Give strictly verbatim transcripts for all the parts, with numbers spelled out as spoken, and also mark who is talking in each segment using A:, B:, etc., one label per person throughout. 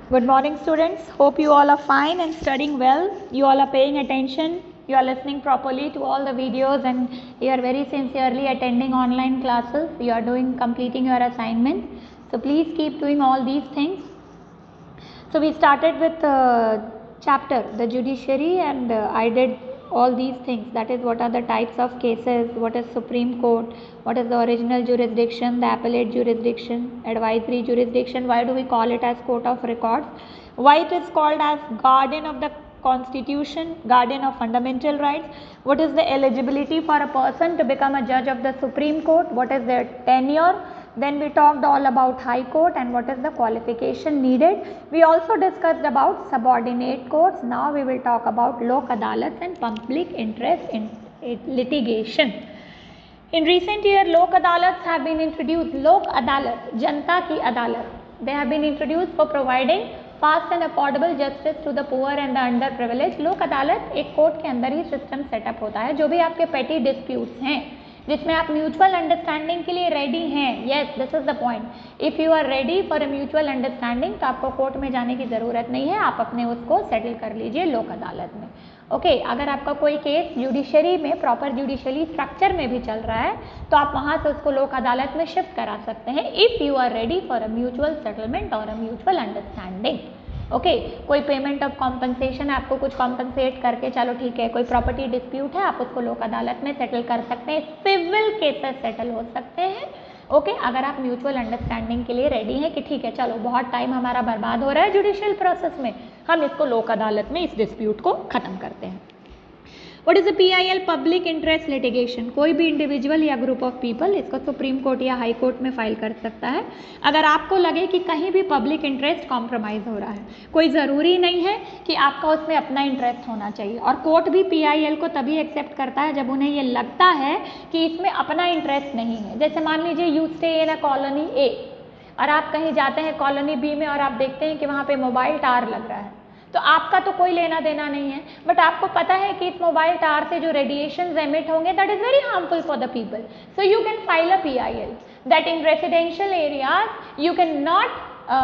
A: Good morning, students. Hope you all are fine and studying well. You all are paying attention. You are listening properly to all the videos and you are very sincerely attending online classes. You are doing completing your assignments. So please keep doing all these things. So we started with uh, chapter the judiciary and uh, I did all these things. That is, what are the types of cases, what is Supreme Court, what is the original jurisdiction, the appellate jurisdiction, advisory jurisdiction, why do we call it as court of records, why it is called as guardian of the constitution, guardian of fundamental rights, what is the eligibility for a person to become a judge of the Supreme Court, what is their tenure. Then we talked all about High Court and what is the qualification needed. We also discussed about subordinate courts. Now we will talk about Lok Adalats and public interest in litigation. In recent year, Lok Adalats have been introduced. Lok Adalat, Janta Ki Adalat. They have been introduced for providing fast and affordable justice to the poor and the underprivileged. Lok Adalat एक court के अंदर ही system setup होता है. जो भी आपके पेटी disputes हैं जिसमें आप म्यूचुअल अंडरस्टैंडिंग के लिए रेडी हैं, yes this is the point. If you are ready for a mutual understanding तो आपको कोर्ट में जाने की ज़रूरत नहीं है, आप अपने उसको सेटल कर लीजिए लोक अदालत में. ओके okay, अगर आपका कोई केस जुडिशरी में प्रॉपर जुडिशरी स्ट्रक्चर में भी चल रहा है तो आप वहाँ से उसको लोक अदालत में शिफ्ट करा सकते हैं if you are ready for a mutual settlement और a mutual understanding. Okay okay, कोई पेमेंट ऑफ कॉम्पनसेशन है, आपको कुछ कॉम्पनसेट करके चलो ठीक है, कोई प्रॉपर्टी डिस्प्यूट है आप उसको लोक अदालत में सेटल कर सकते हैं. सिविल केसेस सेटल हो सकते हैं. ओके okay, अगर आप म्यूचुअल अंडरस्टैंडिंग के लिए रेडी हैं कि ठीक है चलो बहुत टाइम हमारा बर्बाद हो रहा है जुडिशियल प्रोसेस में, हम इसको लोक अदालत में इस डिस्प्यूट को ख़त्म करते हैं. What is the P I L? Public interest litigation. कोई भी इंडिविजुअल या ग्रुप ऑफ पीपल इसको सुप्रीम कोर्ट या हाई कोर्ट में फाइल कर सकता है अगर आपको लगे कि कहीं भी पब्लिक इंटरेस्ट कॉम्प्रोमाइज़ हो रहा है. कोई ज़रूरी नहीं है कि आपका उसमें अपना इंटरेस्ट होना चाहिए और कोर्ट भी P I L को तभी एक्सेप्ट करता है जब उन्हें ये लगता है कि इसमें अपना इंटरेस्ट नहीं है. जैसे मान लीजिए you stay in a colony A और आप कहीं जाते हैं कॉलोनी बी में और आप देखते हैं कि वहाँ पे मोबाइल टावर लग रहा है, तो आपका तो कोई लेना देना नहीं है, बट आपको पता है कि इस मोबाइल टावर से जो रेडिएशन एमिट होंगे that is very harmful for the people. So you can file a P I L that in residential areas you can not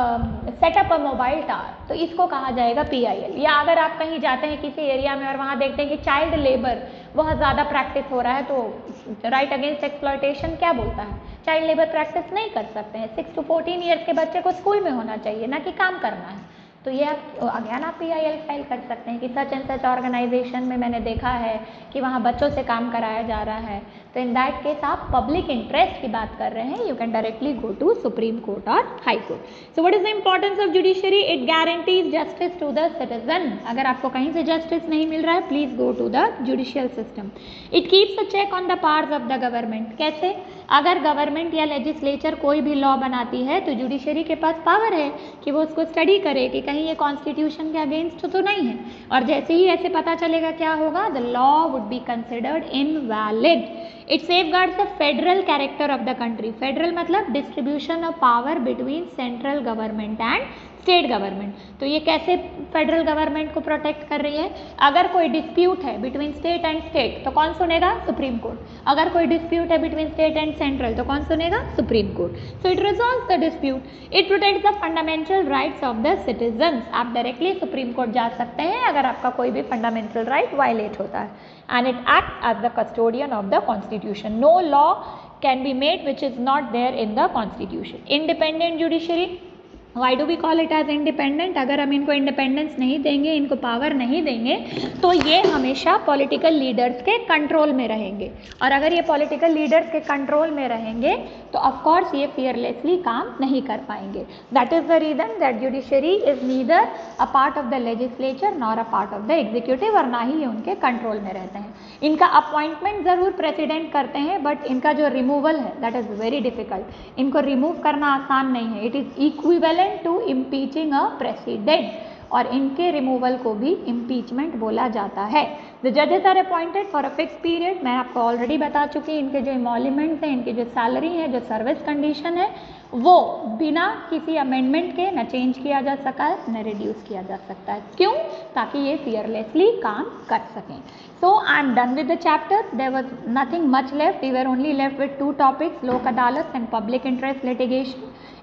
A: set up a mobile tower. तो इसको कहा जाएगा P I L. या अगर आप कहीं जाते हैं किसी एरिया में और वहाँ देखते हैं कि चाइल्ड लेबर बहुत ज़्यादा प्रैक्टिस हो रहा है तो राइट अगेंस्ट एक्सप्लॉयटेशन क्या बोलता है, चाइल्ड लेबर प्रैक्टिस नहीं कर सकते हैं. सिक्स टू फोर्टीन ईयर्स के बच्चे को स्कूल में होना चाहिए ना कि काम करना है. तो ये आप अगेन आप P I L फाइल कर सकते हैं कि सच एंड सच ऑर्गेनाइजेशन में मैंने देखा है कि वहाँ बच्चों से काम कराया जा रहा है. तो इन दैट केस आप पब्लिक इंटरेस्ट की बात कर रहे हैं, you can directly go to supreme court और high court. So what is the importance of judiciary? It guarantees justice to the citizen. अगर आपको कहीं से जस्टिस नहीं मिल रहा है please go to the judicial system. It keeps a check on the powers of the government. कैसे? अगर गवर्नमेंट या लेजिस्लेचर कोई भी लॉ बनाती है तो जुडिशरी के पास पावर है कि वो उसको स्टडी करे कि कहीं ये कॉन्स्टिट्यूशन के अगेंस्ट तो नहीं है, और जैसे ही ऐसे पता चलेगा क्या होगा, the law would be considered invalid. It safeguards the federal character of the country. Federal मतलब distribution of power between central government and state government. तो ये कैसे फेडरल गवर्नमेंट को प्रोटेक्ट कर रही है? अगर कोई डिस्प्यूट है बिटवीन स्टेट एंड स्टेट तो कौन सुनेगा? Supreme court. अगर कोई डिस्प्यूट है बिटवीन स्टेट एंड सेंट्रल तो कौन सुनेगा? Supreme court. So it resolves the dispute. It protects the fundamental rights of the citizens. आप डायरेक्टली सुप्रीम कोर्ट जा सकते हैं अगर आपका कोई भी फंडामेंटल राइट वायलेट होता है. And it act as the custodian of the constitution. No law can be made which is not there in the constitution. Independent judiciary. Why do we call it as independent? अगर हम इनको independence नहीं देंगे, इनको power नहीं देंगे तो ये हमेशा पॉलिटिकल लीडर्स के कंट्रोल में रहेंगे, और अगर ये पॉलिटिकल लीडर्स के कंट्रोल में रहेंगे तो ऑफकोर्स ये फियरलेसली काम नहीं कर पाएंगे. That is the reason that judiciary is neither a part of the legislature nor a part of the executive, और ना ही ये उनके कंट्रोल में रहते हैं. इनका अपॉइंटमेंट ज़रूर प्रेसिडेंट करते हैं बट इनका जो रिमूवल है दैट इज़ वेरी डिफिकल्ट. इनको रिमूव करना आसान नहीं है. It is equivalent to impeaching a president, और इनके रिमूवल को भी इम्पीचमेंट बोला जाता है. द जजेस are appointed for a fix period. मैं आपको ऑलरेडी बता चुकी हूँ इनके जो इमोल्यूमेंट्स हैं, इनकी जो सैलरी है, जो सर्विस कंडीशन है, वो बिना किसी अमेंडमेंट के न चेंज किया जा सका है न रिड्यूस किया जा सकता है. क्यों? ताकि ये फियरलेसली काम कर सकें. So I am done with the chapter. There was nothing much left. We were only left with two topics, Lok Adalat and public interest litigation.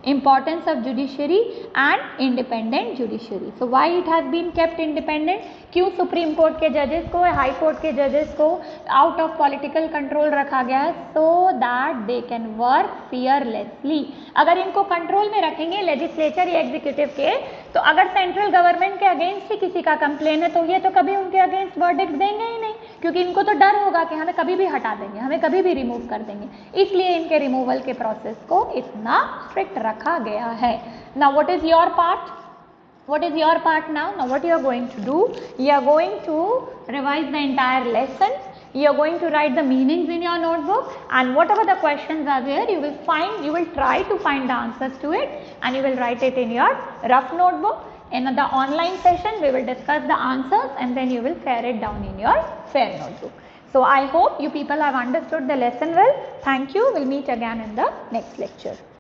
A: importance of judiciary and independent judiciary. So why it has been kept independent? क्यों supreme court के जजेस को, high court के जजेस को out of political control रखा गया है? So that they can work fearlessly. अगर इनको कंट्रोल में रखेंगे लेजिस्लेचर या एग्जीक्यूटिव के, तो अगर सेंट्रल गवर्नमेंट के अगेंस्ट ही किसी का कंप्लेन है तो ये तो कभी उनके अगेंस्ट वर्डिक्ट देंगे ही नहीं, क्योंकि इनको तो डर होगा कि हमें कभी भी हटा देंगे, हमें कभी भी रिमूव कर देंगे. इसलिए इनके रिमूवल के प्रोसेस को इतना स्ट्रिक्ट रखा गया है. Now what is your part? What is your part now? Now what you are going to do? You are going to revise the entire lesson. You are going to write the meanings in your notebook, and whatever the questions are there, you will find, you will try to find the answers to it, and you will write it in your rough notebook. In the online session, we will discuss the answers, and then you will fare it down in your fair notebook. So I hope you people have understood the lesson well. Thank you. We'll meet again in the next lecture.